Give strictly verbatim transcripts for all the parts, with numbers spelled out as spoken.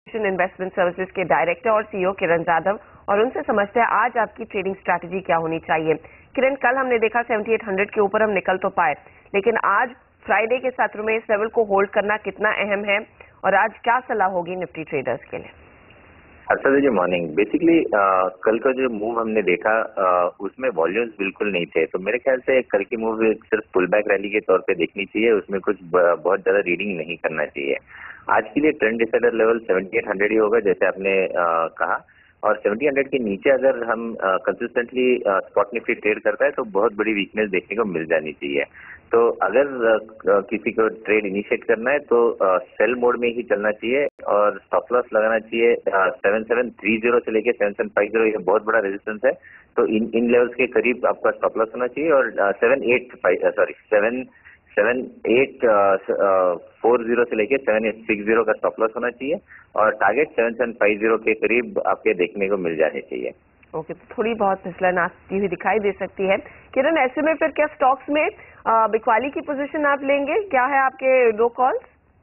Investment services के director और CEO Kiran Jadhav, और उनसे समझते हैं आज आपकी ट्रेडिंग स्ट्रैटेजी क्या होनी चाहिए। किरण, कल हमने देखा अठहत्तर सौ के ऊपर हम निकल तो पाए, लेकिन आज फ्राइडे के सत्र में इस लेवल को होल्ड करना कितना अहम है और आज क्या सलाह होगी निफ्टी ट्रेडर्स के लिए? अच्छा जी, मॉर्निंग। बेसिकली कल का जो मूव हमने देखा uh, उसमें वॉल्यूम्स बिल्कुल नहीं थे, तो मेरे ख्याल से कल की मूव सिर्फ पुल बैक रैली के तौर पे देखनी चाहिए, उसमें कुछ बहुत ज्यादा रीडिंग नहीं करना चाहिए। आज के लिए ट्रेंड डिसाइडर लेवल अठहत्तर सौ ही होगा, जैसे आपने uh, कहा, और अठहत्तर सौ के नीचे अगर हम कंसिस्टेंटली स्पॉट निफ्टी ट्रेड करता है तो बहुत बड़ी वीकनेस देखने को मिल जानी चाहिए। तो अगर uh, किसी को ट्रेड इनिशिएट करना है तो सेल uh, मोड में ही चलना चाहिए और स्टॉप लॉस लगाना चाहिए सेवन सेवन थ्री जीरो से लेके सेवन सेवन फाइव जीरो, ये बहुत बड़ा रेजिस्टेंस है, तो इन इन लेवल्स के करीब आपका स्टॉप लॉस होना चाहिए। और seven eight five sorry seven seven eight four zero से लेके सेवन एट सिक्स जीरो का स्टॉप लॉस होना चाहिए और target seven seven five zero के करीब आपके देखने को मिल जाने चाहिए। ओके, तो थोड़ी बहुत फिसलन आती हुई दिखाई दे सकती है। किरण, ऐसे में फिर क्या स्टॉक्स में बिकवाली की पोजीशन आप लेंगे? क्या है आपके दो कॉल्स?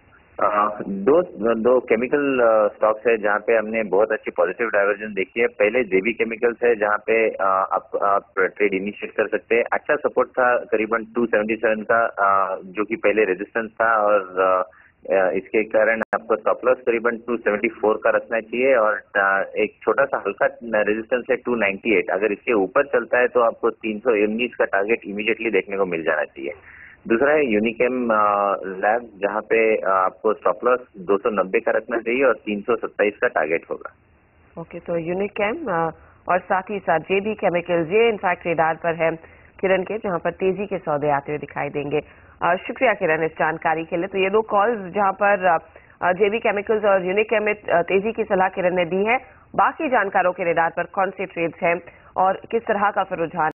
दो दो केमिकल स्टॉक्स है जहां पे हमने बहुत अच्छी पॉजिटिव डाइवर्जन देखी है। पहले जेबी केमिकल्स है जहां पे आप, आप ट्रेड इनिशिएट कर सकते हैं। अच्छा सपोर्ट था करीबन टू सेवेंटी सेवन का, जो कि पहले रेजिस्टेंस था, और इसके कारण आपको स्टॉप लॉस करीबन टू सेवेंटी फोर का रखना चाहिए और एक छोटा सा हल्का रेजिस्टेंस है टू नाइंटी एट। अगर इसके ऊपर चलता है तो आपको तीन सौ उन्नीस का टारगेट इमीडिएटली देखने को मिल जाना चाहिए। दूसरा है यूनिकेम लैब, जहां पे आपको स्टॉप लॉस दो सौ नब्बे का रखना चाहिए और तीन सौ सत्ताईस का टारगेट होगा। ओके, तो यूनिकेम और साथ ही साथ जेबी केमिकल्स, ये इनफैक्ट रेडार पर है किरण के, जहां पर तेजी के सौदे आते हुए दिखाई देंगे। शुक्रिया किरण इस जानकारी के लिए। तो ये दो कॉल्स जहां पर जेबी केमिकल्स और यूनिकेम में तेजी की सलाह किरण ने दी है। बाकी जानकारों के रेडार पर कौन से ट्रेड्स हैं और किस तरह का फिर रुझान